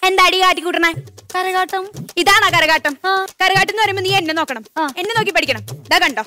എന്താടി കാട്ടിക്കൂട്ടണേ? കരകാട്ടം. ഇതാണോ കരകാട്ടം? കരകാട്ടം എന്ന് പറയുമ്പോ നീ എന്നെ നോക്കണം, എന്നെ നോക്കി പഠിക്കണം. ഇതാ കണ്ടോ?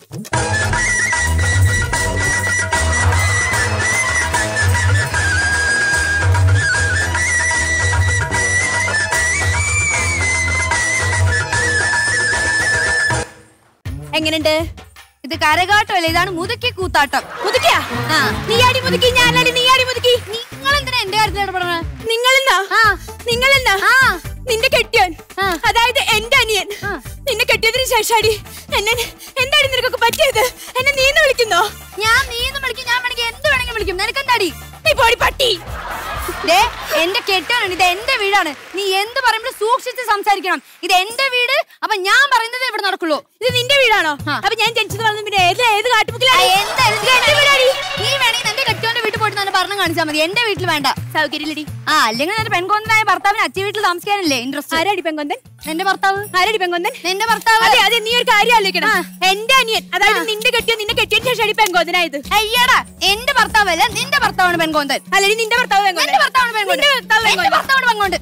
എങ്ങനെയുണ്ട്? ഇത് കരകാട്ടമല്ലേ, ഇതാണ് മുതുക്കി കൂത്താട്ടം. മുതുക്കിയാ? നീയാടി മുതുക്കി, ഞാനാടി നീയാടി മുതുക്കി. നിങ്ങൾ എന്തിനാ എന്റെ കാര്യത്തിൽ ഇടപെടണേ? നിങ്ങളെന്നാ? നിന്റെ കെട്ടിയോൻ, അതായത് എന്റെ അനിയൻ നിന്നെ കെട്ടിയതിന് ശേഷാടി എന്താണ് നിനക്കൊക്കെ പറ്റിയത്? എന്നെ നീന്ന് വിളിക്കുന്നോ? ഞാൻ നീന്ന് വിളിക്കും, ഞാൻ വേണമെങ്കിൽ എന്ത് വേണമെങ്കിലും വിളിക്കും. നിനക്കെന്താടി? നീ പോടി പട്ടി. എന്റെ കെട്ടിയോനാണ്, ഇത് എന്റെ വീടാണ്. നീ എന്ത് പറയുമ്പോഴും സൂക്ഷിച്ച് സംസാരിക്കണം. ഇത് എന്റെ വീട്, അപ്പൊ ഞാൻ പറയുന്നത് ഇവിടെ നടക്കുള്ളൂ. ഇത് നിന്റെ വീടാണോ? അപ്പൊ ഞാൻ ജനിച്ചത് വളർന്നു പിന്നെ ഏത് കാട്ടുമുക്കിലാണ്? നീ വേണമെങ്കിൽ എന്റെ കെട്ടിയോന്റെ വീട്ടിൽ പോയിട്ട് തന്നെ പറഞ്ഞു കാണിച്ചാൽ മതി. എന്റെ വീട്ടിൽ വേണ്ട. സൗകര്യമില്ലടി. അല്ലെങ്കിൽ എന്റെ പെൺകൊന്തനായ ഭർത്താവിന് അച്ഛൻ വീട്ടിൽ താമസിക്കാനല്ലേ ഇൻട്രസ്റ്റ്? ആരാടി പെൺകൊന്തൻ? എന്റെ ഭർത്താവ്. ആരാടി പെൺകൊന്തൻ? എന്റെ ഭർത്താവ്. അതെ അതെ, നീ ഒരു കാര്യം ആലോചിക്കണം. എന്റെ അനിയൻ, അതായത് നിന്റെ കെട്ടിയതിന് ശേഷം പെൺകൊന്തനായത്. അയ്യടാ, എന്റെ ഭർത്താവല്ല, നിന്റെ ഭർത്താവാണ് പെൺകൊന്തൻ. അല്ലെങ്കിൽ നിന്റെ ഭർത്താവ് പെൺകൊന്തൻ. എന്റെ ഭർത്താവാണ് പെൺകൊന്തൻ. എന്റെ ഭർത്താവാണ് പെൺകൊന്തൻ.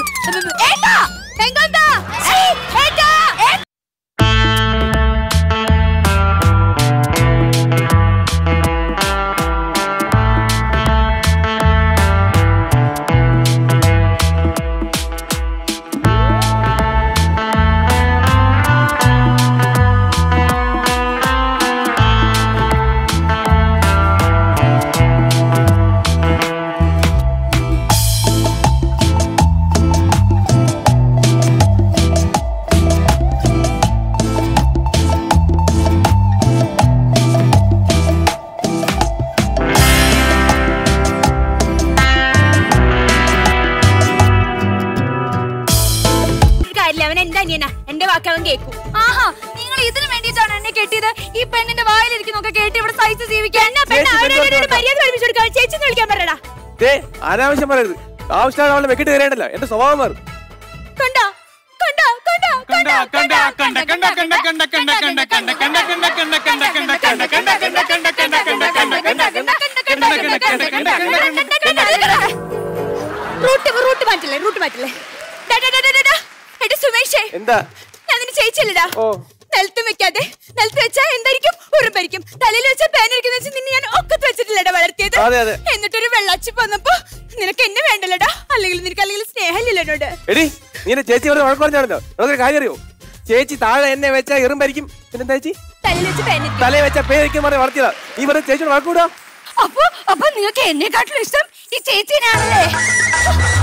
എന്റെ വാക്കവൻ കേൾക്കും. ആഹാ, നിങ്ങൾ ഇതിനു വേണ്ടിയിട്ടാണ് എന്നെ കെട്ടിയത്? ഈ പെണ്ണിന്റെ വായിലിരിക്കുന്നൊക്കെ കേട്ട് ഇവിടെ സഹിച്ച് ജീവിക്കാൻ. ചേച്ചി വിളിക്കാൻ പറയടാ. അനാവശ്യം പറയരുത്. ആവശ്യമാണ് അവളെ വെക്കിട്ട് കയറേണ്ടല്ലോ. എന്റെ സ്വഭാവം മാറും. റൂട്ട് മാറ്റില്ലേ? സുമേഷേ, എന്താ? ഞാൻ നിന്നെ ചേച്ചില്ലടാ. നിലത്തും വെക്കാതെ, നിലത്ത് വെച്ചാ എന്തായിരിക്കും? ഉറുമ്പായിരിക്കും. തലയിൽ വെച്ചാൽ പേനായിരിക്കും വെച്ച് നിന്നെ ഞാൻ ഒക്കത്ത് വെച്ചിട്ടില്ലടാ വളർത്തിയത്. എന്നിട്ടൊരു വെള്ളാച്ചി വന്നപ്പോ നിനക്ക് എന്നെ വേണ്ടല്ലടാ. അല്ലെങ്കിൽ സ്നേഹമില്ലല്ലോ എന്നോട്. എടി, നീ ചേച്ചി വഴക്ക് പറഞ്ഞാണല്ലോ. നമുക്കൊരു കാര്യം അറിയോ? ചേച്ചി താഴെ എന്നെ വെച്ചാ എറുമ്പായിരിക്കും. പിന്നെന്താ ചേച്ചി? തലയിൽ വെച്ചാ പേരിക്കും പറഞ്ഞ് വളർത്തിയതാ. നീ പറഞ്ഞ ചേച്ചിയോട് വഴക്കൂടാ? അപ്പൊ നിങ്ങൾക്ക് എന്നെക്കാട്ടിലും ഇഷ്ടം ഈ ചേച്ചിനാണല്ലേ?